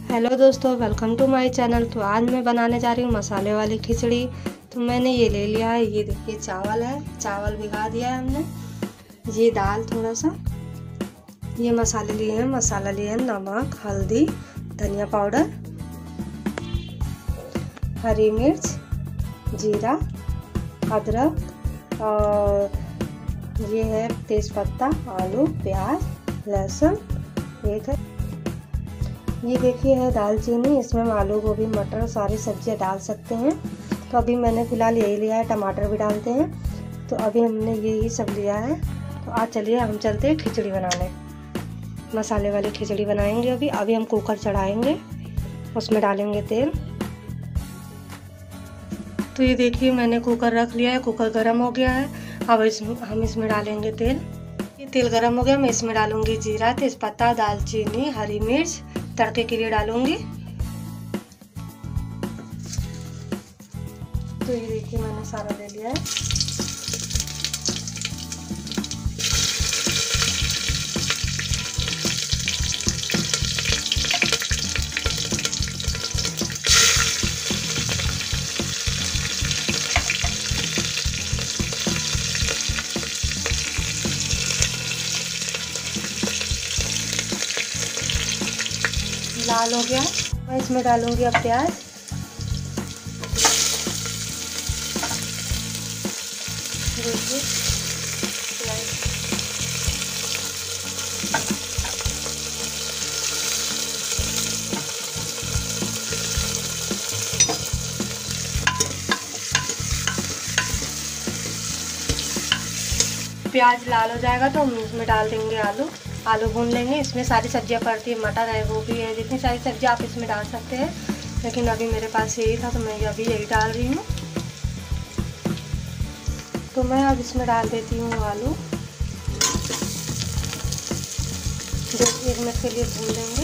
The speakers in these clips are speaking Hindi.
हेलो दोस्तों, वेलकम टू माय चैनल। तो आज मैं बनाने जा रही हूँ मसाले वाली खिचड़ी। तो मैंने ये ले लिया है, ये देखिए चावल है, चावल भिगा दिया है हमने। ये दाल, थोड़ा सा ये मसाले लिए हैं, मसाला लिए हैं नमक, हल्दी, धनिया पाउडर, हरी मिर्च, जीरा, अदरक और ये है तेज़पत्ता, आलू, प्याज, लहसुन एक है। ये देखिए है दालचीनी, इसमें हम आलू, गोभी, मटर सारी सब्जियां डाल सकते हैं। तो अभी मैंने फ़िलहाल यही लिया है, टमाटर भी डालते हैं। तो अभी हमने यही सब लिया है। तो आज चलिए हम चलते हैं खिचड़ी बनाने, मसाले वाली खिचड़ी बनाएंगे। अभी हम कुकर चढ़ाएंगे, उसमें डालेंगे तेल। तो ये देखिए मैंने कुकर रख लिया है, कुकर गर्म हो गया है। अब हम इसमें डालेंगे तेल। ये तेल गर्म हो गया, मैं इसमें डालूंगी जीरा, तेज़पत्ता, दालचीनी, हरी मिर्च तड़के के लिए डालूंगी। तो ये देखिए मैंने सारा ले लिया है। लाल हो गया, मैं इसमें डालूंगी अब प्याज। देखिए प्याज लाल हो जाएगा तो हम इसमें डाल देंगे आलू भून लेंगे। इसमें सारी सब्जियां पड़ती है, मटर है, गोभी है, जितनी सारी सब्जियां आप इसमें डाल सकते हैं। लेकिन अभी मेरे पास यही था तो मैं अभी यही डाल रही हूँ। तो मैं अब इसमें डाल देती हूँ आलू, जो 1 मिनट के लिए भून लेंगे।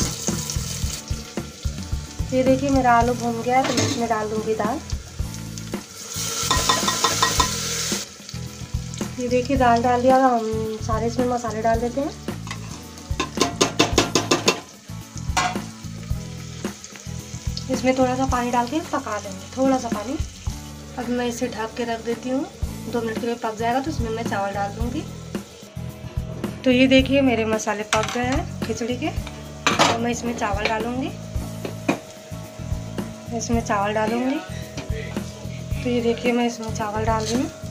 ये देखिए मेरा आलू भून गया है, तो मैं इसमें डाल दूँगी दाल। ये देखिए दाल डाल दिया, हम सारे इसमें मसाले डाल देते हैं। इसमें थोड़ा सा पानी डाल के पका लेंगे, थोड़ा सा पानी। अब मैं इसे ढक के रख देती हूँ, 2 मिनट के लिए पक जाएगा तो इसमें मैं चावल डाल दूँगी। तो ये देखिए मेरे मसाले पक गए हैं खिचड़ी के। तो मैं इसमें चावल डालूँगी, इसमें चावल डालूँगी। तो ये देखिए मैं इसमें चावल डाल रही हूँ।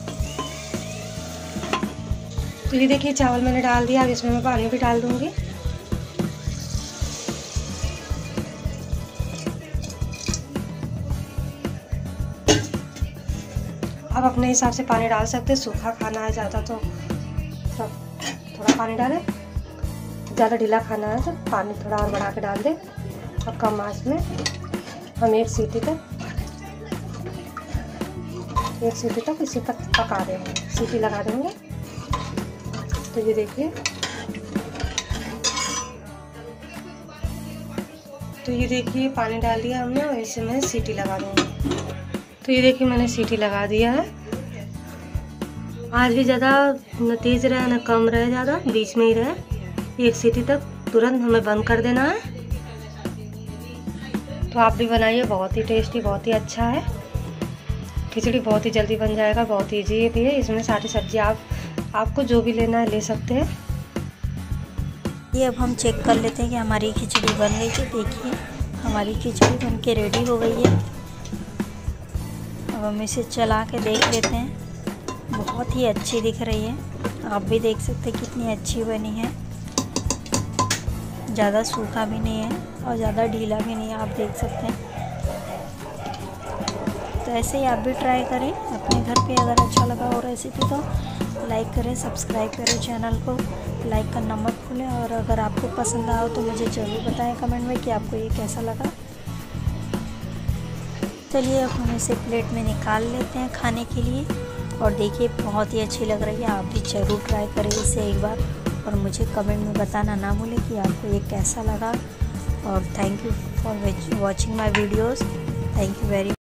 तो ये देखिए चावल मैंने डाल दिया। अब इसमें मैं पानी भी डाल दूँगी। अब अपने हिसाब से पानी डाल सकते हैं, सूखा खाना है ज़्यादा तो थोड़ा पानी डालें, ज़्यादा ढीला खाना है तो पानी थोड़ा और बढ़ा के डाल दें। अब कम आंच में हम एक सीटी तक इसी तक पका देंगे, सीटी लगा देंगे। तो ये देखिए, पानी डाल दिया हमने और इसे मैं सीटी लगा दूँगी। तो ये देखिए मैंने सीटी लगा दिया है। आज भी ज़्यादा न तेज़ रहे न कम रहे, ज़्यादा बीच में ही रहे। 1 सीटी तक तुरंत हमें बंद कर देना है। तो आप भी बनाइए, बहुत ही टेस्टी, बहुत ही अच्छा है। खिचड़ी बहुत ही जल्दी बन जाएगा, बहुत ईजी भी है। इसमें सारी सब्जियाँ आपको जो भी लेना है ले सकते हैं। ये अब हम चेक कर लेते हैं कि हमारी खिचड़ी बन गई है। देखिए हमारी खिचड़ी बन के रेडी हो गई है। अब हम इसे चला के देख लेते हैं। बहुत ही अच्छी दिख रही है, आप भी देख सकते हैं कितनी अच्छी बनी है। ज़्यादा सूखा भी नहीं है और ज़्यादा ढीला भी नहीं है, आप देख सकते हैं। तो ऐसे ही आप भी ट्राई करें अपने घर पे। अगर अच्छा लगा हो रेसिपी तो लाइक करें, सब्सक्राइब करें चैनल को, लाइक करना मत भूलें। और अगर आपको पसंद आया तो मुझे ज़रूर बताएं कमेंट में कि आपको ये कैसा लगा। चलिए अब हम इसे प्लेट में निकाल लेते हैं खाने के लिए। और देखिए बहुत ही अच्छी लग रही है, आप भी ज़रूर ट्राई करें इसे एक बार। और मुझे कमेंट में बताना ना भूलें कि आपको ये कैसा लगा। और thank you for watching my videos. Thank you very